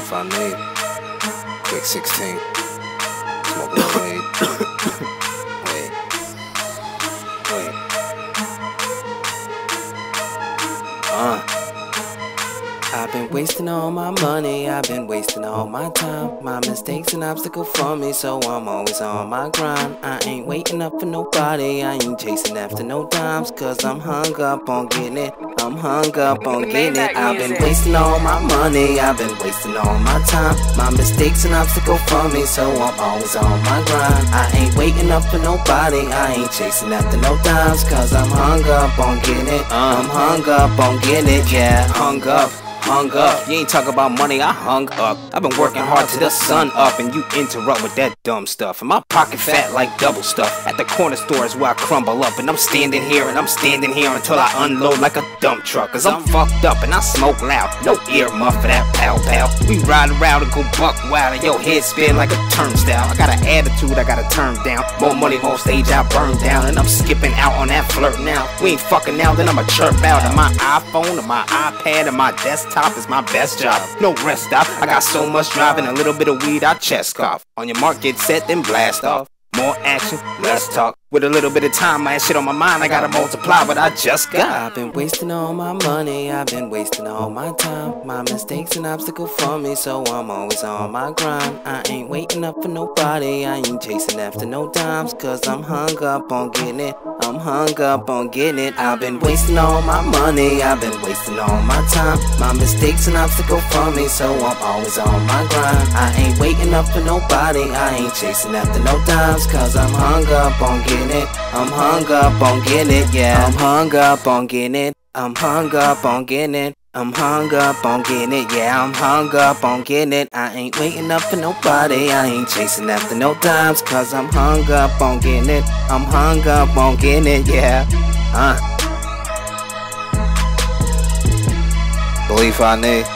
Belief I need. Quick 16. Smoke a little weed. Wait. I've been wasting all my money, I've been wasting all my time. My mistakes an obstacle for me, so I'm always on my grind. I ain't waiting up for nobody, I ain't chasing after no dimes, cause I'm hung up on getting it. I'm hung up on getting it. I've been wasting all my money, I've been wasting all my time. My mistakes an obstacle for me, so I'm always on my grind. I ain't waiting up for nobody, I ain't chasing after no dimes, cause I'm hung up on getting it. I'm hung up on getting it, yeah, hung up. You ain't talking about money, I hung up. I've been working hard till the sun up, and you interrupt with that dumb stuff. And my pocket fat like double stuff. At the corner store is where I crumble up, and I'm standing here until I unload like a dump truck. Cause I'm fucked up and I smoke loud. No earmuff for that pow. We ride around and go buck wild, and your head spin like a turnstile. I got an attitude I gotta turn down. More money, more stage I burn down, and I'm skipping out on that flirt now. We ain't fucking now, then I'ma chirp out. And my iPhone and my iPad and my desktop is my best job. No rest stop. I got so much drive and a little bit of weed I chest cough. On your mark, get set, then blast off. More action, less talk. With a little bit of time, I had shit on my mind, I gotta multiply what I just got. I've been wasting all my money, I've been wasting all my time. My mistakes an obstacle for me, so I'm always on my grind. I ain't waiting up for nobody, I ain't chasing after no dimes, cause I'm hung up on getting it. I'm hung up on getting it. I've been wasting all my money, I've been wasting all my time. My mistakes an obstacle for me, so I'm always on my grind. I ain't waiting up for nobody, I ain't chasing after no dimes, cause I'm hung up on getting it. I'm hung up on getting it, yeah. I'm hung up on getting it. I'm hung up on getting it. I'm hung up on getting it, yeah. I'm hung up on getting it. I ain't waiting up for nobody, I ain't chasing after no dimes, cause I'm hung up on getting it. I'm hung up on getting it, yeah. Belief I need.